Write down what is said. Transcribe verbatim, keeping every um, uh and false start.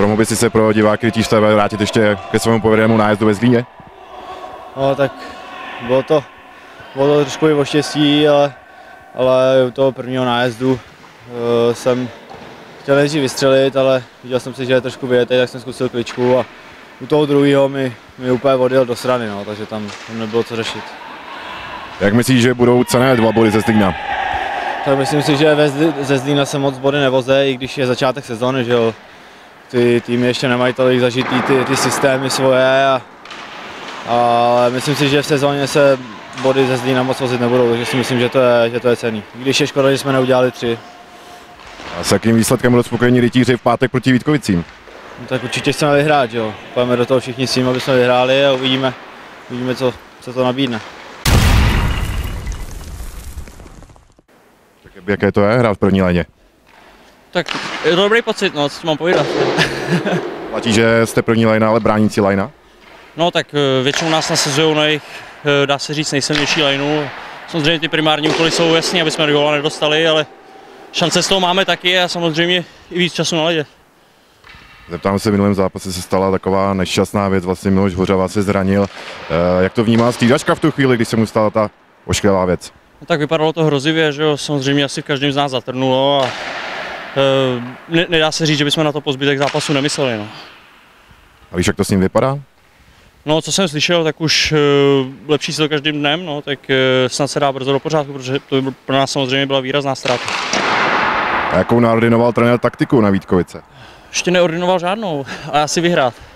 Mohl by si se pro diváky Rytíř té vé vrátit ještě ke svému povedenému nájezdu ve Zlíně? No tak bylo to, bylo to trošku i o štěstí, ale, ale u toho prvního nájezdu uh, jsem chtěl nejdřív vystřelit, ale viděl jsem si, že je trošku vyjetej, tak jsem zkusil kličku a u toho druhého mi, mi úplně odjel do strany, no, takže tam, tam nebylo co řešit. Jak myslíš, že budou cenné dva body ze Zlína? Tak myslím si, že ze Zlína se moc body nevoze, i když je začátek sezóny, že jo. Ty týmy ještě nemají tolik zažitý ty, ty systémy svoje, a, ale myslím si, že v sezóně se body ze Zlína moc vozit nebudou, takže si myslím, že to je, že to je cenný. Když je škoda, že jsme neudělali tři. A s jakým výsledkem budou spokojení Rytíři v pátek proti Vítkovicím? No, tak určitě chceme vyhrát, jo. Pojďme do toho všichni s tím, aby jsme vyhráli a uvidíme, uvidíme co, co to nabídne. Tak jaké to je hrát v první léně? Tak je to dobrý pocit, no, co mám povídat. Platí, že jste první lajna, ale bránící lajna? No tak většinou nás nasazují na jejich, dá se říct, nejsilnější lajnu. Samozřejmě ty primární úkoly jsou jasný, aby jsme góla nedostali, ale šance z toho máme taky a samozřejmě i víc času na ledě. Zeptám se, v minulém zápase se stala taková nešťastná věc, vlastně Miloš Hořava se zranil. E, jak to vnímá střídačka v tu chvíli, když se mu stala ta ošklivá věc? No, tak vypadalo to hrozivě, že jo, samozřejmě asi v každém z nás zatrnulo a e, ne, nedá se říct, že bychom na to po zbytek zápasu nemysleli. No. A víš, jak to s ním vypadá? No, co jsem slyšel, tak už e, lepší se to každým dnem, no, tak e, snad se dá brzo do pořádku, protože to by pro nás samozřejmě byla výrazná ztráta. A jakou naordinoval trenér taktiku na Vítkovice? Ještě neordinoval žádnou, a já si vyhrát.